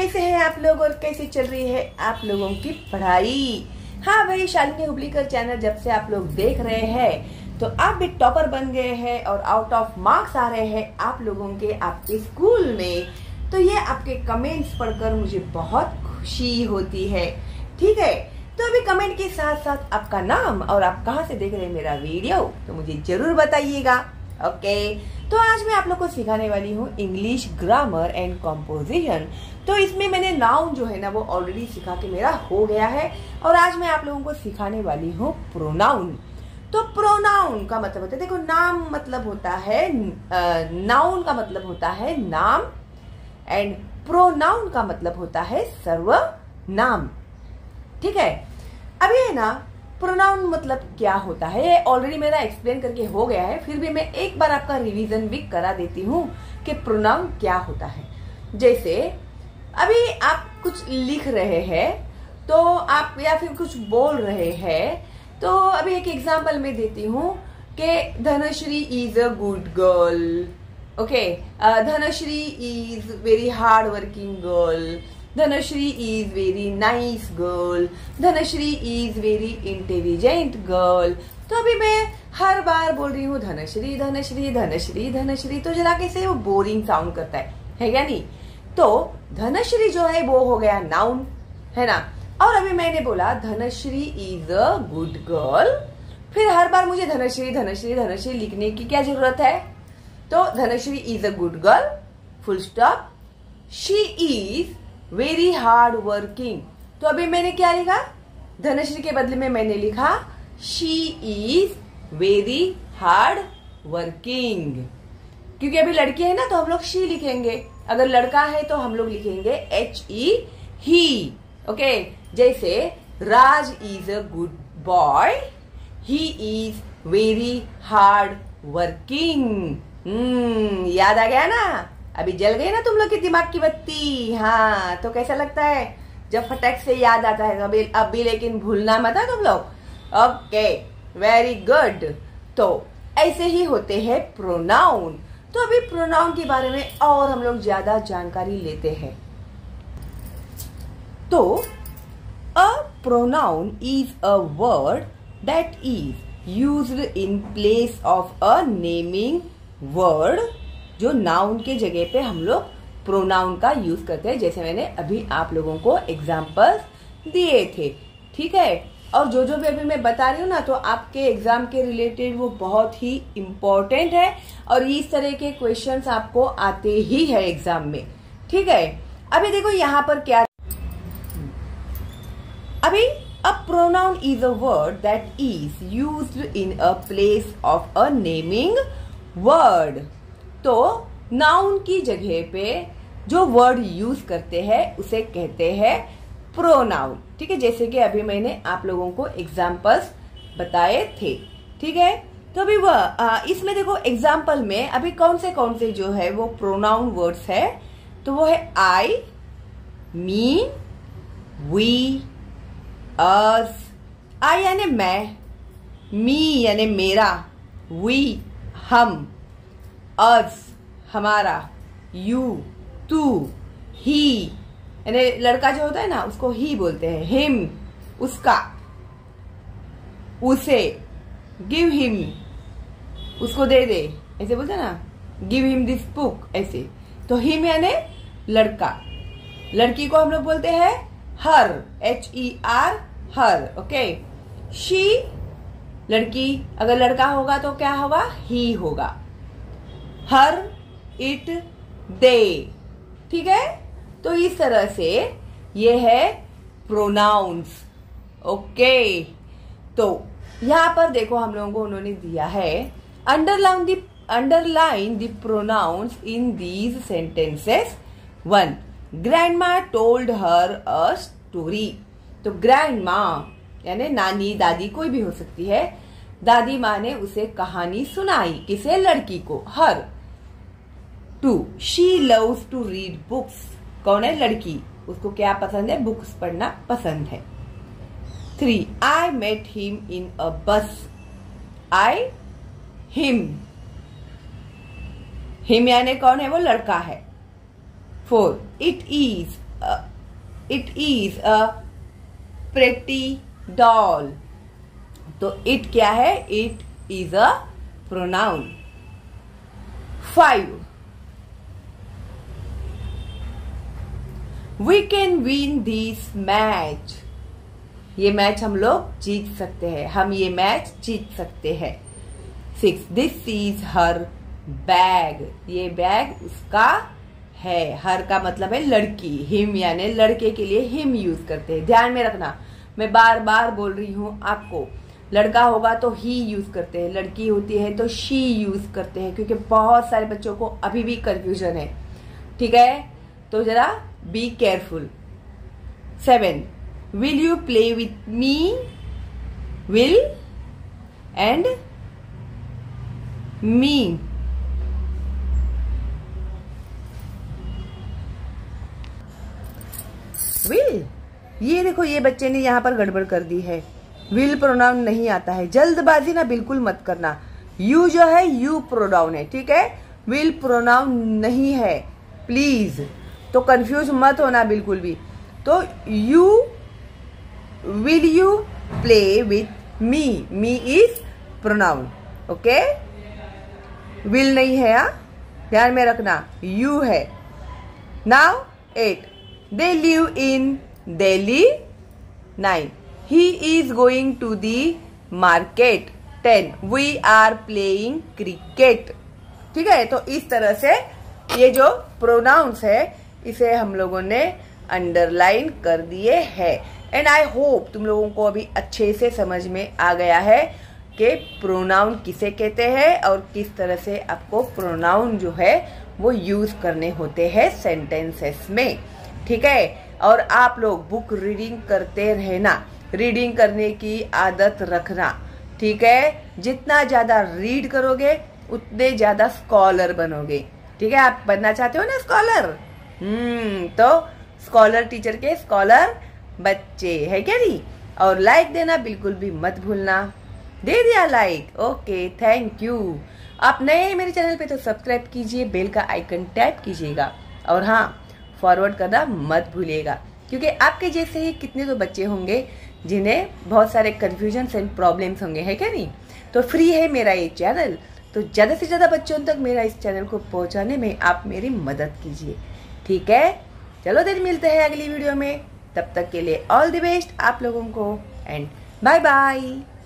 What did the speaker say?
कैसे हैं आप लोग और कैसे चल रही है आप लोगों की पढ़ाई। हाँ भाई, शालिनी हुबलीकर चैनल जब से आप लोग देख रहे हैं तो आप भी टॉपर बन गए हैं और आउट ऑफ मार्क्स आ रहे हैं आप लोगों के आपके स्कूल में। तो ये आपके कमेंट्स पढ़कर मुझे बहुत खुशी होती है। ठीक है, तो अभी कमेंट के साथ साथ आपका नाम और आप कहाँ से देख रहे हैं मेरा वीडियो तो मुझे जरूर बताइएगा। ओके, तो आज मैं आप लोग को सिखाने वाली हूँ इंग्लिश ग्रामर एंड कॉम्पोजिशन। तो इसमें मैंने नाउन जो है ना वो ऑलरेडी सिखा के मेरा हो गया है और आज मैं आप लोगों को सिखाने वाली हूँ प्रोनाउन। तो प्रोनाउन का मतलब होता है, देखो नाम मतलब होता है नाउन का मतलब होता है नाम एंड प्रोनाउन का मतलब होता है सर्वनाम। ठीक है, अभी है ना प्रोनाउन मतलब क्या होता है ये ऑलरेडी मेरा एक्सप्लेन करके हो गया है, फिर भी मैं एक बार आपका रिवीजन भी करा देती हूँ कि प्रोनाउन क्या होता है। जैसे अभी आप कुछ लिख रहे हैं तो आप या फिर कुछ बोल रहे हैं, तो अभी एक एग्जांपल मैं देती हूँ कि Dhanashree is a good girl. Okay, Dhanashree is very hard working girl, Dhanashree is very nice girl, Dhanashree is very intelligent girl. तो अभी मैं हर बार बोल रही हूँ धनश्री धनश्री धनश्री धनश्री, तो जरा कैसे वो बोरिंग साउंड करता है क्या नहीं। तो धनश्री जो है वो हो गया नाउन, है ना। और अभी मैंने बोला Dhanashree is a good girl, फिर हर बार मुझे धनश्री धनश्री धनश्री लिखने की क्या जरूरत है। तो Dhanashree is a good girl full stop, she is very hard working. तो अभी मैंने क्या लिखा, धनश्री के बदले में मैंने लिखा she is very hard working, क्योंकि अभी लड़की है ना तो हम लोग शी लिखेंगे, अगर लड़का है तो हम लोग लिखेंगे HE ही। ओके, जैसे Raj is a good boy, he is very hard working. याद आ गया ना, अभी जल गई ना तुम लोग के दिमाग की बत्ती। हाँ, तो कैसा लगता है जब फटक से याद आता है। अभी लेकिन भूलना मत है तुम लोग। Okay, very good. तो ऐसे ही होते हैं प्रोनाउन। तो अभी प्रोनाउन के बारे में और हम लोग ज्यादा जानकारी लेते हैं। तो a pronoun is a word that is used in place of a naming word. जो नाउन के जगह पे हम लोग प्रोनाउन का यूज करते हैं, जैसे मैंने अभी आप लोगों को एग्जाम्पल्स दिए थे। ठीक है, और जो भी अभी मैं बता रही हूँ ना तो आपके एग्जाम के रिलेटेड वो बहुत ही इम्पोर्टेंट है और इस तरह के क्वेश्चंस आपको आते ही है एग्जाम में। ठीक है, अभी देखो यहाँ पर क्या, अभी a pronoun is a word that is used in a place of a naming word. तो नाउन की जगह पे जो वर्ड यूज करते हैं उसे कहते हैं प्रोनाउन। ठीक है, जैसे कि अभी मैंने आप लोगों को एग्जाम्पल्स बताए थे। ठीक है, तो अभी वह इसमें देखो एग्जाम्पल में अभी कौन से जो है वो प्रोनाउन वर्ड्स है। तो वो है आई, मी, वी, अस। आई यानी मैं, मी यानी मेरा, वी हम, अस हमारा, यू तू, ही यानी लड़का जो होता है ना उसको ही बोलते हैं, हिम उसका, उसे, गिव हिम उसको दे दे, ऐसे बोलते हैं ना, गिव हिम दिस बुक ऐसे। तो हिम यानी लड़का, लड़की को हम लोग बोलते हैं her, HER her. Okay, she लड़की, अगर लड़का होगा तो क्या होगा, ही होगा, हर, इट, दे। ठीक है, तो इस तरह से ये है प्रोनाउंस। ओके, तो यहां पर देखो हम लोगों को उन्होंने दिया है underline the pronouns in these sentences. 1. Grandma told her a story. तो ग्रैंडमा यानी नानी दादी कोई भी हो सकती है, दादी माँ ने उसे कहानी सुनाई, किसे, लड़की को, her. 2. She loves to read books. कौन है, लड़की, उसको क्या पसंद है, बुक्स पढ़ना पसंद है। 3. आई मेट हिम इन अ बस। आई, हिम, हिम यानी कौन है, वो लड़का है। 4. It is it is a pretty doll. तो इट क्या है? It is a pronoun. 5 we can win this match. ये मैच हम लोग जीत सकते हैं, हम ये मैच जीत सकते हैं। 6 दिस इज हर बैग। ये बैग उसका है। हर का मतलब है लड़की, हिम यानी लड़के के लिए हिम यूज करते हैं। ध्यान में रखना, मैं बार बार बोल रही हूं आपको, लड़का होगा तो ही यूज करते हैं, लड़की होती है तो शी यूज करते हैं, क्योंकि बहुत सारे बच्चों को अभी भी कंफ्यूजन है। ठीक है, तो जरा be careful. 7 will you play with me. Will and me. Will, ये देखो ये बच्चे ने यहां पर गड़बड़ कर दी है। विल प्रोनाउन नहीं आता है, जल्दबाजी ना बिल्कुल मत करना। यू जो है यू प्रोनाउन है, ठीक है, विल प्रोनाउन नहीं है, प्लीज। तो कंफ्यूज मत होना बिल्कुल भी। तो you, will you play with me, me is pronoun, okay. Will नहीं है, ध्यान में रखना, यू है। Now 8 they live in Delhi. 9 he is going to the market। 10 we are playing cricket। ठीक है, तो इस तरह से ये जो प्रोनाउंस है इसे हम लोगों ने अंडरलाइन कर दिए हैं। एंड आई होप तुम लोगों को अभी अच्छे से समझ में आ गया है कि प्रोनाउन किसे कहते हैं और किस तरह से आपको प्रोनाउन जो है वो यूज करने होते हैं सेंटेंसेस में। ठीक है, और आप लोग बुक रीडिंग करते रहना, रीडिंग करने की आदत रखना। ठीक है, जितना ज्यादा रीड करोगे उतने ज्यादा स्कॉलर बनोगे। ठीक है, आप बनना चाहते हो ना स्कॉलर, तो स्कॉलर टीचर के स्कॉलर बच्चे है क्या नहीं। और लाइक देना बिल्कुल भी मत भूलना। दे दिया लाइक, ओके, थैंक यू। आप नए हैं मेरे चैनल पे तो सब्सक्राइब कीजिए, बेल का आइकन टैप कीजिएगा, और हाँ, फॉरवर्ड करना मत भूलिएगा, क्योंकि आपके जैसे ही कितने तो बच्चे होंगे जिन्हें बहुत सारे कंफ्यूजन एंड प्रॉब्लम्स होंगे, है क्या नहीं। तो फ्री है मेरा ये चैनल, तो ज्यादा से ज्यादा बच्चों तक मेरा इस चैनल को पहुंचाने में आप मेरी मदद कीजिए। ठीक है, चलो फिर मिलते हैं अगली वीडियो में, तब तक के लिए ऑल द बेस्ट आप लोगों को, एंड बाय बाय।